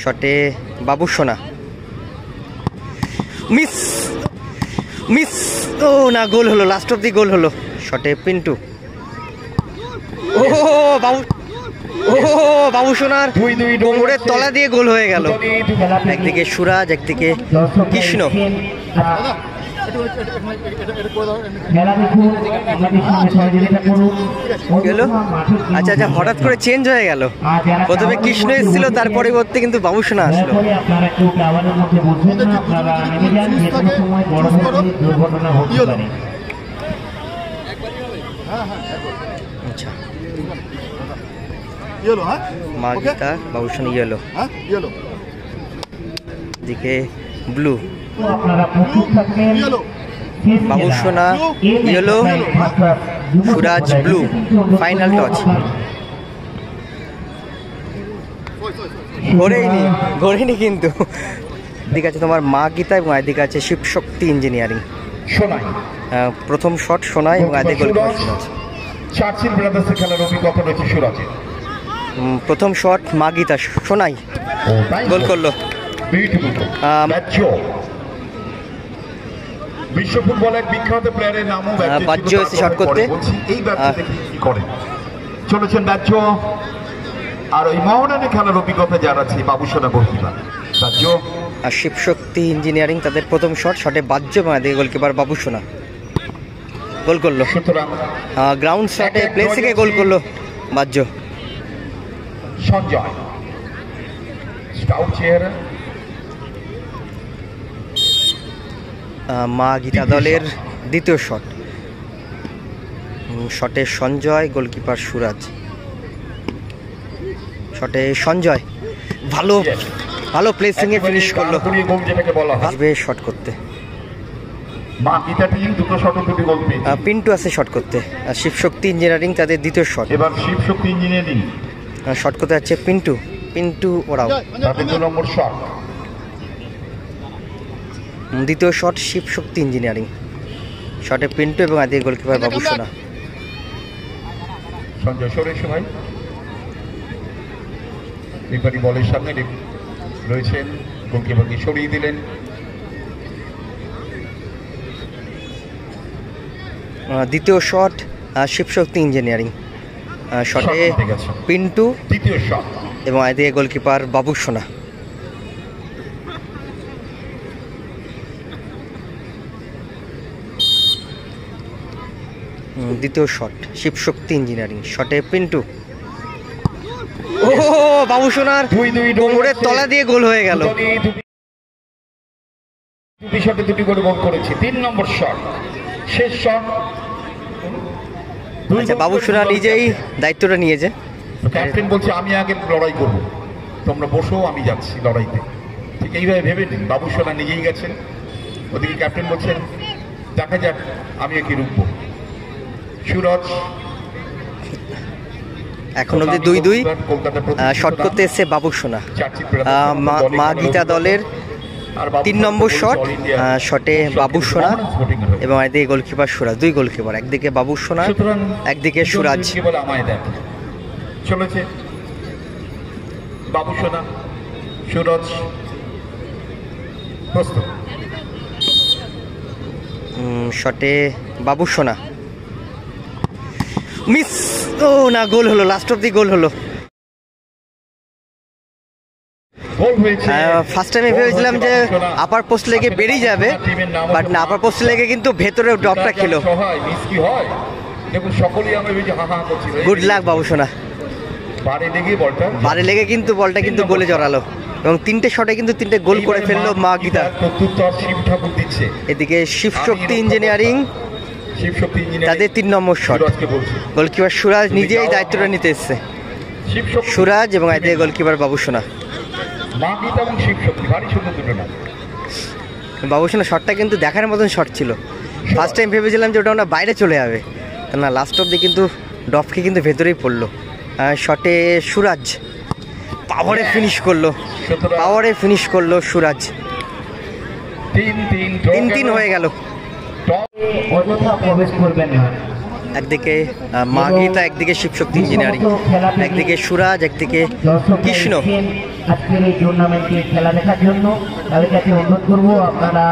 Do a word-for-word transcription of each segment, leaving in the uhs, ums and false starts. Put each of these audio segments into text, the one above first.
শটে বাবু সোনা, miss miss ও না, গোল হলো, লাস্ট অব দি গোল হলো। শটে পিন্টু, ও বাবু ও বাবু সোনার কোমরের তলা দিয়ে গোল হয়ে গেল। একদিকে সুরাজ, একদিকে কৃষ্ণ। আচ্ছা আচ্ছা, হঠাৎ করে চেঞ্জ হয়ে গেল। প্রথমে কৃষ্ণ এসেছিল, তার পরিবর্তে কিন্তু বাবু সোনা আসলো। আচ্ছা, মাগিতা বাবু সোনা ইয়েলো, দিকে blue, Babu Sona yellow, Suraj blue. Final touch, ঘোরেইনি ঘোরেনি কিন্তু। দিকে আছে তোমার মা গীতা এবং এদিকে আছে শিবশক্তি ইঞ্জিনিয়ারিং। সোনাই প্রথম শট সোনাই এবং এদিকে গোলকিপার সুরাজ। চার্চিল ব্রাদার্সের খেলার অভিজ্ঞতা রয়েছে সুরাজের। প্রথম শট মা গীতা, সোনাই গোল করলো। বিশ্ব ফুটবলের বিখ্যাত প্লেয়ারের নামও বাজ্য এসে শট করতে। এই ব্যবসা থেকে কি করেন চলেছেন বাজ্য। আর ওই মোহনানে খেলার অভিজ্ঞতা যার আছে বাবু সোনা গোলকিপার বাজ্য। আর শিবশক্তি ইঞ্জিনিয়ারিং তাদের প্রথম শট, শটে বাজ্য এবং এদিকে গোলকিপার বাবু সোনা গোল করলো। সুতরাং গ্রাউন্ড শটে প্লেস থেকে গোল করলো বাজ্য। সঞ্জয় স্কাউট চেয়ার, মা গীতা দলের দ্বিতীয় শট, শটে সঞ্জয়, গোলকিপার সুরাজ। শটে সঞ্জয় ভালো ভালো প্লেসিং এ ফিনিশ করলো, আসবে শট করতে। মা গীতা টিম দুটো শট দুটো গোল পেয়েছে। পিন্টু আছে শট করতে। আর শিবশক্তি ইঞ্জিনিয়ারিং তাদের দ্বিতীয় শট। এবার শিবশক্তি ইঞ্জিনিয়ারিং শট করতে যাচ্ছে পিন্টু, পিন্টু ওরাও তাদের দুই নম্বর শট। দ্বিতীয় শট শিবশক্তি ইঞ্জিনিয়ারিং, শটে পিন্টু এবং এদিকে গোলকিপার বাবু সোনা। সঞ্জয় সরে এসো ভাই। রেফারি বলের সামনে রয়েছেন, গোলকিপারকে সরিয়ে দিলেন। দ্বিতীয় শট শিবশক্তি ইঞ্জিনিয়ারিং, শটে পিন্টু দ্বিতীয় শট এবং এদিকে গোলকিপার বাবু সোনা। দ্বিতীয় শট শিবশক্তি ইঞ্জিনিয়ারিং, শটে পিন্টু, ও বাবু সোনার কোমরের তলা দিয়ে গোল হয়ে গেল। দুটি শটে দুটি করে গোল করেছে। তিন নম্বর শট, শেষ শট। আচ্ছা, বাবু সোনা নিজেই দায়িত্বটা নিয়েছে। ক্যাপ্টেন বলছে আমি আগে লড়াই করব, তোমরা বসো, আমি যাচ্ছি লড়াইতে। ঠিক এইভাবে ভেবে নিন, বাবু সোনা নিজেই গেছেন। ওদিকে ক্যাপ্টেন বলছেন দেখা যাক আমি একে রুখবো। সুরজ এখন অব্দি দুই দুই। শট করতে এসছে বাবু সোনা, মা গীতা দলের তিন নম্বর শট, শটে বাবু সোনা এবং এদিকে গোলকিপার সুরাজ। দুই গোলকিপার, একদিকে বাবু সোনা, একদিকে সুরাজ। চলেছে বাবু সোনা, সুরজ প্রস্তুত। শটে বাবু সোনা, মিস ও না, গোল হলো, লাস্ট অব দি গোল হলো। ফার্স্ট টাইমে ভেবেছিলাম যে আপার পোস্ট লেগে বেরিয়ে যাবে, বাট না, আপার পোস্ট লেগে কিন্তু ভেতরে ড্রপটা খেলো। গুড লাক বাবু সোনা, বারে লেগে কিন্তু বলটা কিন্তু গোলে জড়ালো এবং তিনটে শটে কিন্তু তিনটে গোল করে ফেললো মা গীতা। এদিকে শিবশক্তি ইঞ্জিনিয়ারিং তাদের তিন নম্বর শট, গোলকিপার সুরাজ নিজেই দায়িত্বটা নিতে এসছে। সুরাজ এবং এদিকে গোলকিপার বাবু সোনা। বাবু সোনা শটটা কিন্তু দেখার মতন শট ছিল। ফার্স্ট টাইম ভেবেছিলাম যে ওটা ওনা বাইরে চলে যাবে, না, লাস্ট অব্দি কিন্তু ডফকে কিন্তু ভেতরেই পড়লো। শটে সুরাজ পাওয়ারে ফিনিশ করলো, পাওয়ারে ফিনিশ করলো সুরাজ। তিন তিন হয়ে গেল। অযথা প্রবেশ করবেন না, একদিকে আহ, মা গীতা, একদিকে শিবশক্তি ইঞ্জিনিয়ারিং, একদিকে সুরাজ, একদিকে কৃষ্ণ। আজকের এই টুর্নামেন্টে খেলা দেখার জন্য তাদের কাছে অনুরোধ করবো আপনারা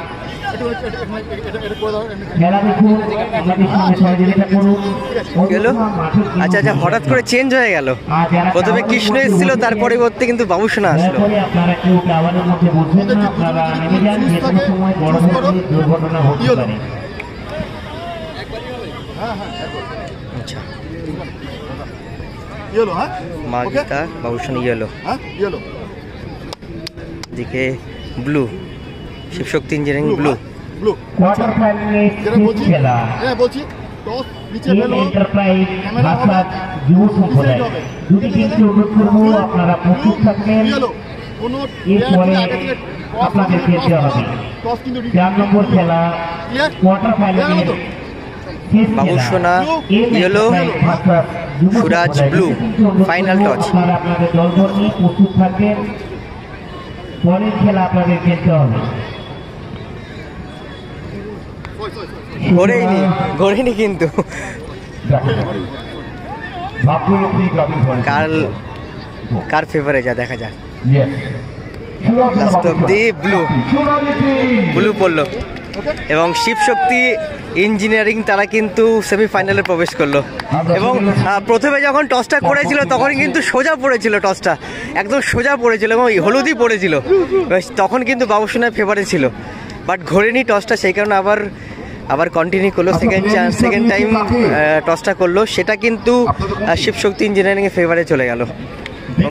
খেলা দেখুন, আমাদের সঙ্গে সহযোগিতা করুন। গেল আচ্ছা আচ্ছা, হঠাৎ করে চেঞ্জ হয়ে গেল। প্রথমে কৃষ্ণ এসেছিল, তার পরিবর্তে কিন্তু বাবুসোনা আসলো। আপনারা কেউ টাওয়ারের মধ্যে বসবেন না, আপনারা নেমে যান, যে কোনো সময় বড় ধরনের দুর্ঘটনা হতে পারে। আচ্ছা, ইয়েলো, হ্যাঁ মা গীতা, বাবুসোনা ইয়েলো, হ্যাঁ ইয়েলো, দিকে blue, Shivshakti engineering blue. Blue. Quarter ফাইনালে যেটা বলছি, খেলা হ্যাঁ বলছি, টস নিচে এই ফেলো, এন্টারপ্রাইজ ক্যামেরা হবে, ভাষা যুব সম্প্রদায় হবে। দুটি টিমকে অনুরোধ করবো আপনারা প্রস্তুত থাকবেন। ইয়েলো, কোনো এরপরে আগে থেকে toss আপনাদের হবে, খেলতে হবে টস কিন্তু চার নম্বর খেলা ক্লিয়ার? কোয়ার্টার ফাইনালে তো? Babusona yellow, Suraj blue, final touch. আপনারা আপনাদের দলবল নিয়ে প্রস্তুত থাকবেন, পরের খেলা আপনাদের খেলতে হবে। ঘোরেইনি ঘোরেনি কিন্তু কার কার ফেভারে যা দেখা যাক। লাস্ট অব্দি ব্লু ব্লু পড়লো এবং শিবশক্তি ইঞ্জিনিয়ারিং তারা কিন্তু সেমিফাইনালে প্রবেশ করলো। এবং আহ, প্রথমে যখন টসটা করেছিল তখন কিন্তু সোজা পড়েছিল, টসটা একদম সোজা পড়েছিল এবং হলুদই পড়েছিল, তখন কিন্তু বাবুসোনার ফেভারে ছিল, বাট ঘোরেনি টসটা, সেই কারণে আবার আবার কন্টিনিউ করলো, সেকেন্ড চান্স সেকেন্ড টাইম টসটা করলো, সেটা কিন্তু আহ, শিবশক্তি ইঞ্জিনিয়ারিংয়ের ফেভারে চলে গেল।